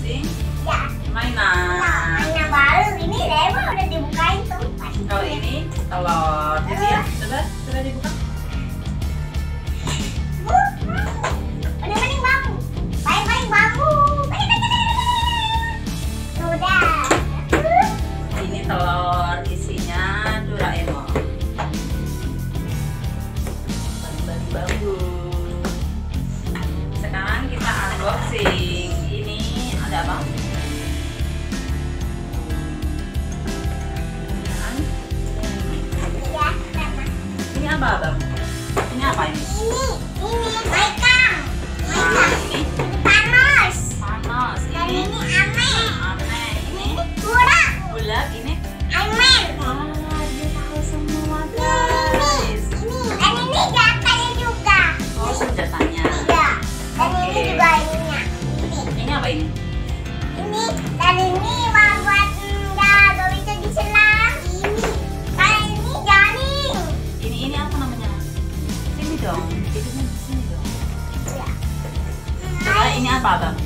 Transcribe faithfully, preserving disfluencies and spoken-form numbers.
unboxing Ya. mainan. Nah, mainan baru ini Rema udah dibukain tuh. Kalau ini telur. Jadi ya, coba coba dibuka. Udah mending bambu. Paling-paling bambu. Udah. Ini telur, isinya Doraemon. Bagi-bagi bambu. Sekarang kita unboxing. Ini ada apa? Ya, Rema. Ini apa, Bang? Ini apa ini? Ini, ini Maikam. Nah, Maikam. ini Panos. panas. Dan Ini ini Ame. aneh. Ini Burak. bulat. Ini Amen. ah, dia tahu semua, Ini, guys. ini, dan ini jatahnya juga. Oh, senjatanya. Iya. Dan ini Oke. juga ininya. Ini, Ini apa ini? ini, dan ini buat buat enggak gak bisa diselam. Ini, kalau ini jaring. Ini ini apa namanya? Sini dong. Hidupnya di sini dong. Iya. Coba ini apa, Bang?